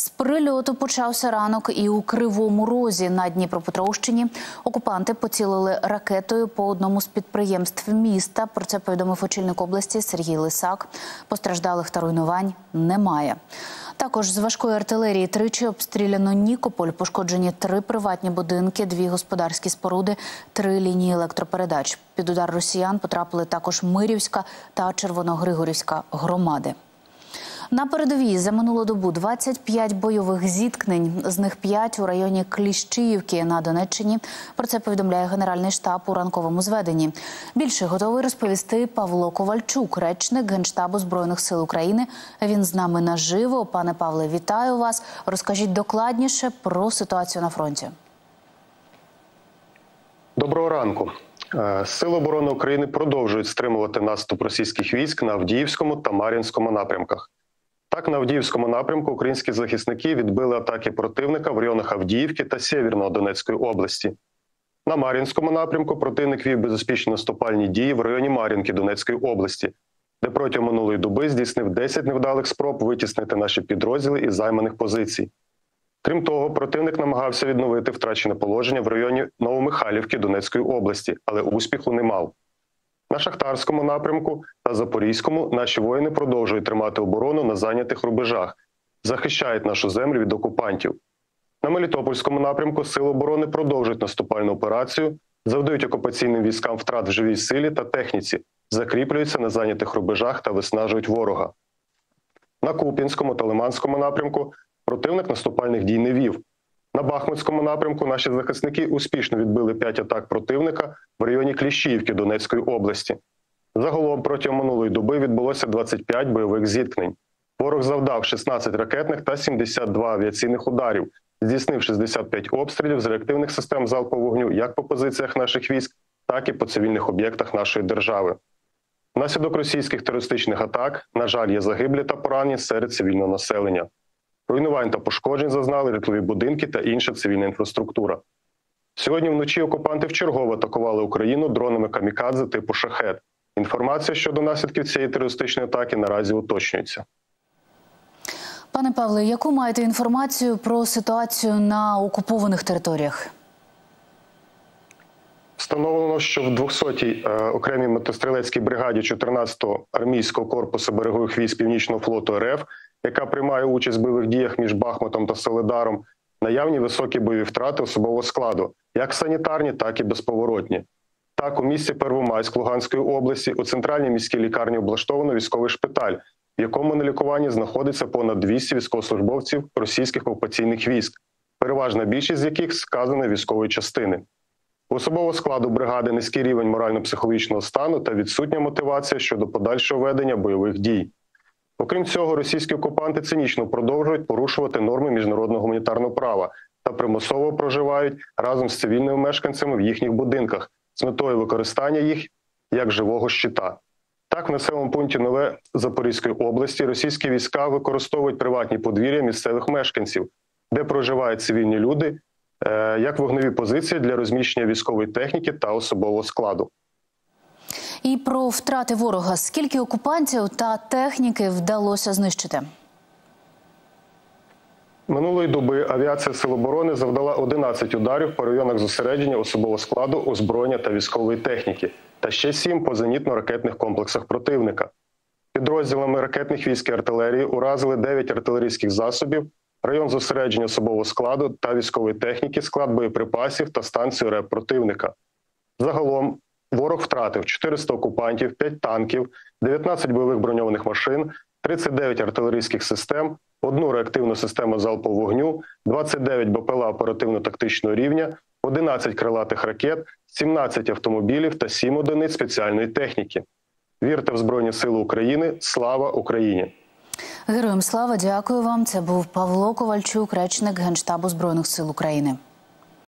З прильоту почався ранок і у Кривому Розі на Дніпропетровщині. Окупанти поцілили ракетою по одному з підприємств міста. Про це повідомив очільник області Сергій Лисак. Постраждалих та руйнувань немає. Також з важкої артилерії тричі обстріляно Нікополь. Пошкоджені 3 приватні будинки, 2 господарські споруди, 3 лінії електропередач. Під удар росіян потрапили також Мирівська та Червоногригорівська громади. На передовій за минулу добу 25 бойових зіткнень, з них 5 у районі Кліщіївки на Донеччині. Про це повідомляє Генеральний штаб у ранковому зведенні. Більше готовий розповісти Павло Ковальчук, речник Генштабу Збройних сил України. Він з нами наживо. Пане Павле, вітаю вас. Розкажіть докладніше про ситуацію на фронті. Доброго ранку. Сили оборони України продовжують стримувати наступ російських військ на Авдіївському та Мар'їнському напрямках. Так, на Авдіївському напрямку українські захисники відбили атаки противника в районах Авдіївки та Сєвєрного Донецької області. На Мар'їнському напрямку противник вів безуспішні наступальні дії в районі Мар'їнки Донецької області, де протягом минулої доби здійснив 10 невдалих спроб витіснити наші підрозділи із займаних позицій. Крім того, противник намагався відновити втрачене положення в районі Новомихайлівки Донецької області, але успіху не мав. На Шахтарському напрямку та Запорізькому наші воїни продовжують тримати оборону на зайнятих рубежах, захищають нашу землю від окупантів. На Мелітопольському напрямку сили оборони продовжують наступальну операцію, завдають окупаційним військам втрат в живій силі та техніці, закріплюються на зайнятих рубежах та виснажують ворога. На Куп'янському та Лиманському напрямку противник наступальних дій не вів. На Бахмутському напрямку наші захисники успішно відбили 5 атак противника в районі Кліщіївки Донецької області. Загалом протягом минулої доби відбулося 25 бойових зіткнень. Ворог завдав 16 ракетних та 72 авіаційних ударів, здійснив 65 обстрілів з реактивних систем залпового вогню як по позиціях наших військ, так і по цивільних об'єктах нашої держави. Внаслідок російських терористичних атак, на жаль, є загиблі та поранені серед цивільного населення. Руйнувань та пошкоджень зазнали житлові будинки та інша цивільна інфраструктура. Сьогодні вночі окупанти вчергово атакували Україну дронами камікадзе типу «Шахед». Інформація щодо наслідків цієї терористичної атаки наразі уточнюється. Пане Павле, яку маєте інформацію про ситуацію на окупованих територіях? Встановлено, що в 200-й окремій мотострілецькій бригаді 14-го армійського корпусу берегових військ Північного флоту РФ, яка приймає участь в бойових діях між Бахмутом та Солидаром, наявні високі бойові втрати особового складу, як санітарні, так і безповоротні. Так, у місті Первомайськ Луганської області у центральній міській лікарні облаштовано військовий шпиталь, в якому на лікуванні знаходиться понад 200 військовослужбовців російських окупаційних військ, переважна більшість з яких сказаної військової частини. У особового складу бригади низький рівень морально-психологічного стану та відсутня мотивація щодо подальшого ведення бойових дій. Окрім цього, російські окупанти цинічно продовжують порушувати норми міжнародного гуманітарного права та примусово проживають разом з цивільними мешканцями в їхніх будинках з метою використання їх як живого щита. Так, в населеному пункті Нове Запорізької області російські війська використовують приватні подвір'я місцевих мешканців, де проживають цивільні люди, як вогневі позиції для розміщення військової техніки та особового складу. І про втрати ворога. Скільки окупантів та техніки вдалося знищити? Минулої доби авіація Сил оборони завдала 11 ударів по районах зосередження особового складу, озброєння та військової техніки, та ще 7 по зенітно-ракетних комплексах противника. Підрозділами ракетних військ і артилерії уразили 9 артилерійських засобів, район зосередження особового складу та військової техніки, склад боєприпасів та станцію РЕБ противника. Загалом ворог втратив 400 окупантів, 5 танків, 19 бойових броньованих машин, 39 артилерійських систем, 1 реактивну систему залпового вогню, 29 БПЛА оперативно-тактичного рівня, 11 крилатих ракет, 17 автомобілів та 7 одиниць спеціальної техніки. Вірте в Збройні Сили України! Слава Україні! Героям слава! Дякую вам. Це був Павло Ковальчук, речник Генштабу Збройних сил України.